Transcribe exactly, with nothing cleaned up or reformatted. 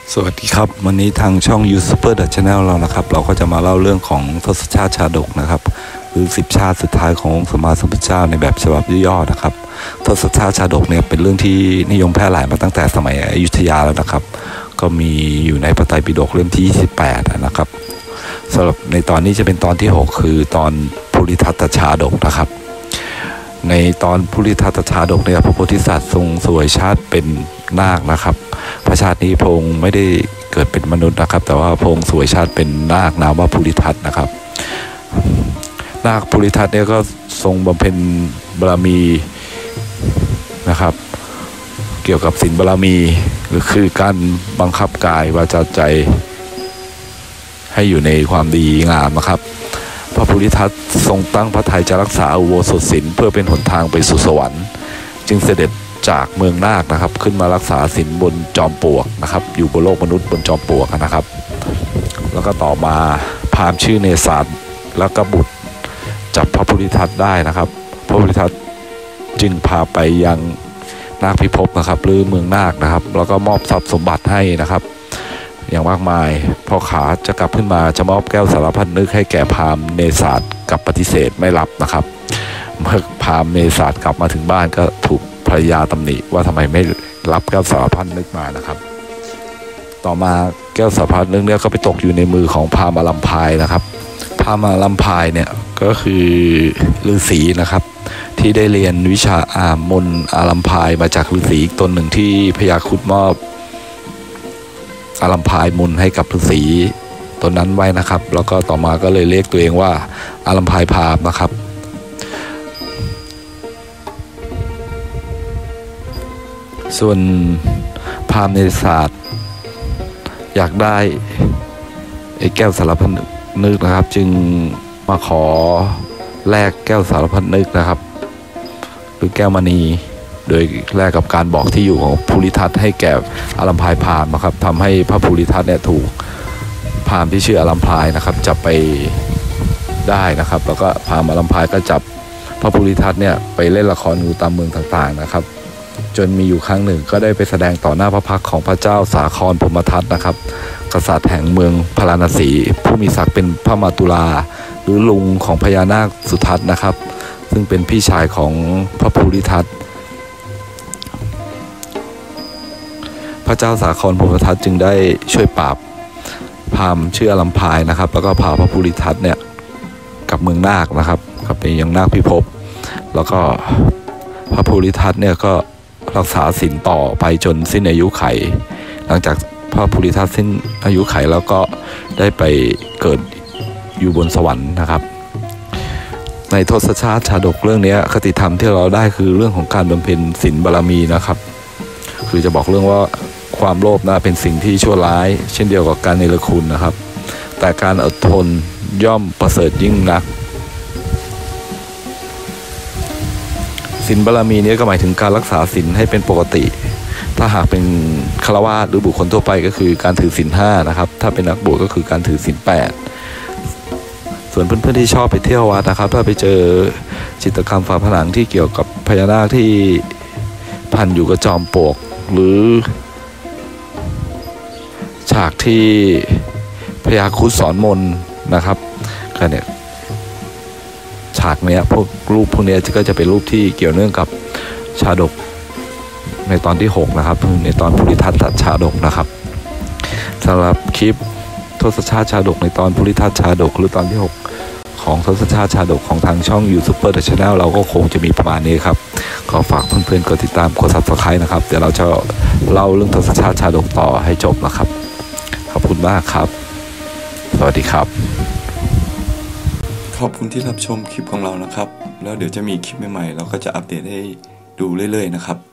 สวัสดีครับวันนี้ทางช่อง YouTuber The Channel เรานะครับเราก็จะมาเล่าเรื่องของทศชาติชาดกนะครับหรือสิบชาติสุดท้ายขององค์สมมาสัมพุทธเจ้าในแบบฉบับย่อๆนะครับทศชาติชาดกเนี่ยเป็นเรื่องที่นิยมแพร่หลายมาตั้งแต่สมัยอยุธยาแล้วนะครับก็มีอยู่ในพระไตรปิฎกเล่มที่ยี่สิบแปดนะครับสำหรับในตอนนี้จะเป็นตอนที่หกคือตอนภูริทัตชาดกนะครับในตอนภูริทัตชาดกเนี่ยพระโพธิสัตว์ทรงสวยชาติเป็นนาคนะครับพระชาตินี้พระองค์ไม่ได้เกิดเป็นมนุษย์นะครับแต่ว่าพระองค์สวยชาติเป็นนาคนามว่าภูริทัตนะครับนาคภูริทัตเนี่ยก็ทรงบำเพ็ญบารมีนะครับเกี่ยวกับศีลบารมีหรือคือการบังคับกายวาจาใจให้อยู่ในความดีงามนะครับพระภูริทัตทรงตั้งพระทัยจะรักษาอุโบสถศีลเพื่อเป็นหนทางไปสู่สวรรค์จึงเสด็จจากเมืองนาคนะครับขึ้นมารักษาศีลบนจอมปลวกนะครับอยู่บนโลกมนุษย์บนจอมปลวกนะครับแล้วก็ต่อมาพราหมณ์ชื่อเนศาสแล้วก็บุตรจับพระภูริทัตได้นะครับพระภูริทัตจึงพาไปยังนาคพิภพนะครับหรือเมืองนาคนะครับแล้วก็มอบทรัพย์สมบัติให้นะครับอย่างมากมายพอขาจะกลับขึ้นมาจะมอบแก้วสารพัดนึกให้แก่พราหมณ์เนศาสกับปฏิเสธไม่รับนะครับเมื่อพราหมณ์เนศาสกลับมาถึงบ้านก็ถูกภรรยาตำหนิว่าทำไมไม่รับแก้วสารพัดนึกมานะครับต่อมาแก้วสารพัดนึกเนี่ยก็ไปตกอยู่ในมือของพราหมณ์อลัมพายนะครับพราหมณ์อลัมพายเนี่ยก็คือฤาษีนะครับที่ได้เรียนวิชาอามนอลัมพายมาจากฤาษีอีกตนหนึ่งที่พญาครุฑมอบอลัมพายมนให้กับฤาษีตนนั้นไว้นะครับแล้วก็ต่อมาก็เลยเรียกตัวเองว่าอลัมพายพราหมณ์นะครับส่วนพราหมณ์เนศาสอยากได้ไอ้แก้วสารพัดนึกนะครับจึงมาขอแลกแก้วสารพัดนึกนะครับหรือแก้วมณีโดยแลกกับการบอกที่อยู่ของภูริทัตให้แก่อลัมพายพราหมณ์นะครับทำให้พระภูริทัตเนี่ยถูกพราหมณ์ที่ชื่ออลัมพายนะครับจับไปได้นะครับแล้วก็พราหมณ์อลัมพายก็จับพระภูริทัตเนี่ยไปเล่นละครอยู่ตามเมืองต่างๆนะครับจนมีอยู่ครั้งหนึ่งก็ได้ไปแสดงต่อหน้าพระพักตร์ของพระเจ้าสาครพรหมทัตนะครับกษัตริย์แห่งเมืองพาราณสีผู้มีศักดิ์เป็นพระมาตุลาหรือลุงของพญานาคสุทัศน์นะครับซึ่งเป็นพี่ชายของพระภูริทัตพระเจ้าสาครพรหมทัตจึงได้ช่วยปราบพราหมณ์ชื่ออลัมพายนะครับแล้วก็พาพระภูริทัตเนี่ยกับเมืองนาคนะครับกลับไปยังนาคพิภพแล้วก็พระภูริทัตเนี่ยก็รักษาศีลต่อไปจนสิ้นอายุไขหลังจากพระภูริทัตสิ้นอายุไขแล้วก็ได้ไปเกิดอยู่บนสวรรค์นะครับในทศชาติชาดกเรื่องนี้คติธรรมที่เราได้คือเรื่องของการบำเพ็ญศีลบารมีนะครับคือจะบอกเรื่องว่าความโลภนะเป็นสิ่งที่ชั่วร้ายเช่นเดียวกับการเนรคุณนะครับแต่การอดทนย่อมประเสริฐยิ่งนักศีลบารมีนี้ก็หมายถึงการรักษาศีลให้เป็นปกติถ้าหากเป็นฆราวาสหรือบุคคลทั่วไปก็คือการถือศีลห้านะครับถ้าเป็นนักบวชก็คือการถือศีลแปดส่วนเพื่อนๆที่ชอบไปเที่ยววัดนะครับถ้าไปเจอจิตรกรรมฝาผนังที่เกี่ยวกับพญานาคที่พันอยู่กับจอมปลวกหรือฉากที่พญาครุฑสอนมนต์นะครับก็เนี่ยฉากเนี้ยพวกรูปพวกนี้ก็จะเป็นรูปที่เกี่ยวเนื่องกับชาดกในตอนที่หกนะครับในตอนภูริทัตชาดกนะครับสำหรับคลิปทศชาติชาดกในตอนภูริทัตชาดกหรือตอนที่หกของทศชาติชาดกของทางช่อง YouTuber The Channel เราก็คงจะมีประมาณนี้ครับก็ฝากเพื่อนๆกดติดตามกด ซับสไครบ์ นะครับเดี๋ยวเราจะเล่าเรื่องทศชาติชาดกต่อให้จบนะครับขอบคุณมากครับสวัสดีครับขอบคุณที่รับชมคลิปของเรานะครับแล้วเดี๋ยวจะมีคลิปใหม่ๆเราก็จะอัปเดตให้ดูเรื่อยๆนะครับ